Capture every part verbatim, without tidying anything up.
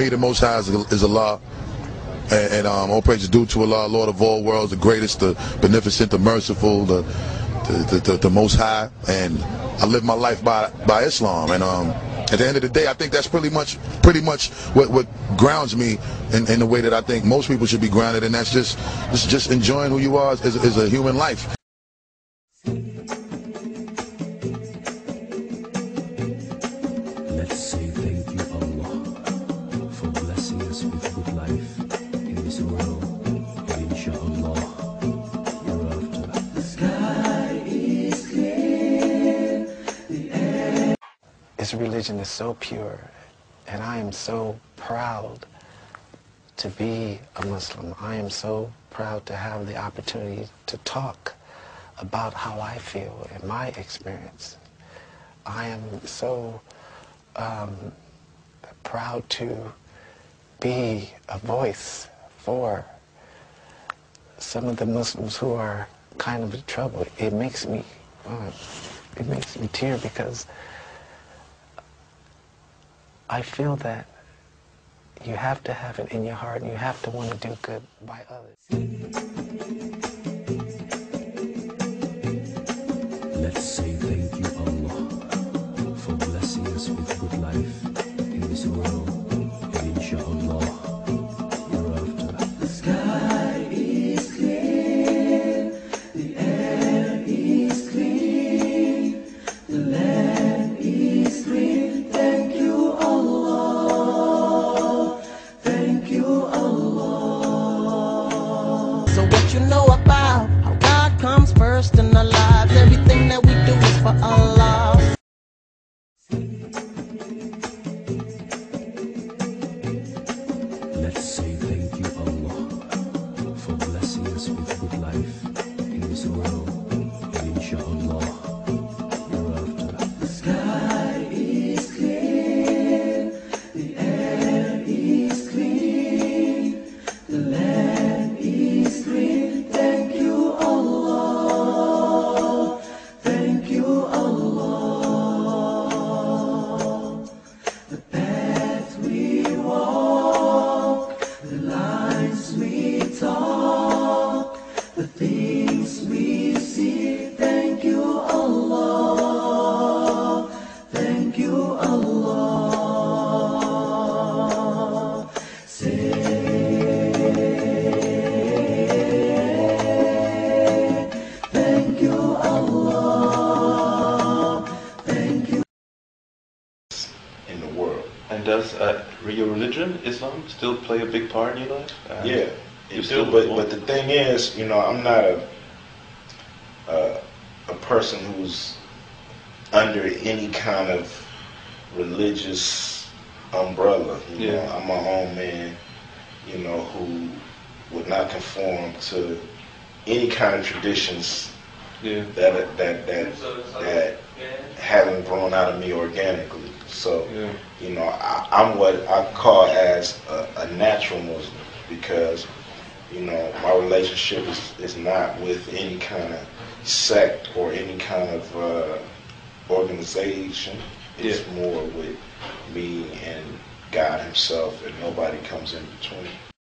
me, the Most High is, is Allah. And, and um, all praise is due to Allah, Lord of all worlds, the greatest, the beneficent, the merciful, the the, the, the, the Most High. And I live my life by by Islam. And um, at the end of the day, I think that's pretty much pretty much what, what grounds me in, in the way that I think most people should be grounded, and that's just just, just enjoying who you are as, as a human life. Let's say thank you, Allah, for blessing us with good life in this world, and inshallah, hereafter. The sky is clear, the air. This religion is so pure, and I am so proud to be a Muslim. I am so proud to have the opportunity to talk about how I feel and my experience. I am so um, proud to be a voice for some of the Muslims who are kind of in trouble. It makes me, uh, it makes me tear because I feel that you have to have it in your heart and you have to want to do good by others. Let's say thank you, Allah, for blessing us with good life in this world, and inshallah, hereafter. The sky is clear, the air is clean, the land is green. Thank you, Allah. Thank you, Allah. So what you know about how God comes first in our lives? Everything that we do is for Allah. Let's say thank you, Allah, for blessing us with good life in this world, and inshallah, hereafter. The sky is clear, the air is clean, the land is green. Thank you, Allah. Thank you, Allah. The path we walk, the lines we talk, the things we see. Thank you, Allah. Thank you, Allah. Say, thank you, Allah. Thank you. In the world. And does uh, your religion, Islam, still play a big part in your life? Uh, Yeah, you it still do, but want- but the thing is, you know, I'm not a a, a person who's under any kind of religious umbrella. You Yeah. know, I'm my own man. You know, who would not conform to any kind of traditions Yeah. that that that that haven't grown out of me organically. So, Yeah. you know, I, I'm what I call as a, a natural Muslim because, you know, my relationship is, is not with any kind of sect or any kind of uh, organization. It's Yeah. more with me and God Himself, and nobody comes in between.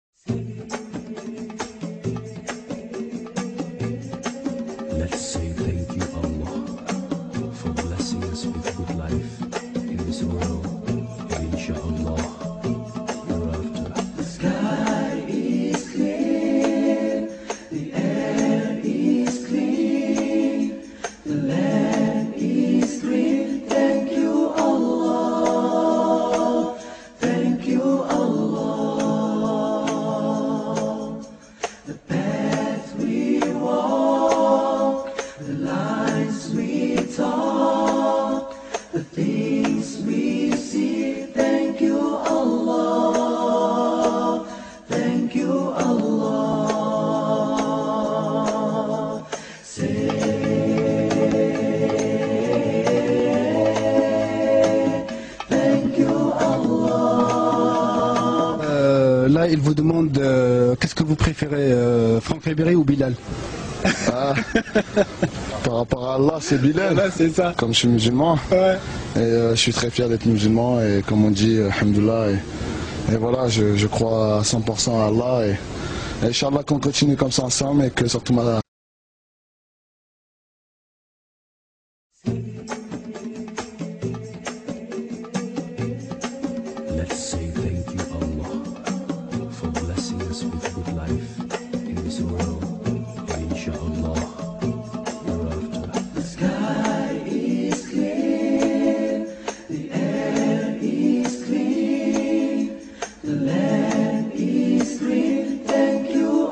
Let's say thank you, Allah, for blessing us with good life in this world, and inshallah, hereafter. The sky is clear, the air is clean, the land is green. Thank you, Allah. Thank you, Allah. The path we walk, the lines we talk, the things we see. Thank you, Allah. Thank you, Allah. Say, thank you, Allah. Euh, là, il vous demande euh, qu'est-ce que vous préférez, euh, Franck Ribéry ou Bilal? Ah, par rapport à Allah, c'est Bilal. Là, c'est ça. Comme je suis musulman. Ouais. Et euh, je suis très fier d'être musulman. Et comme on dit, euh, alhamdoulilah, et et voilà, je, je crois à cent pour cent à Allah et, et Inch'Allah qu'on continue comme ça ensemble et que surtout ma... Let's say thank you, Allah, for blessing us with good life in this world, and inshallah, hereafter. The sky is clear, the air is clean, the land is green. Thank you,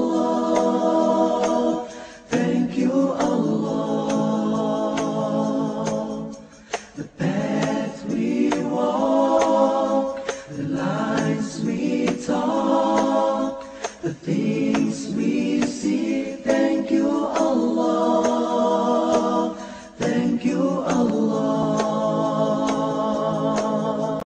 Allah. Thank you, Allah. The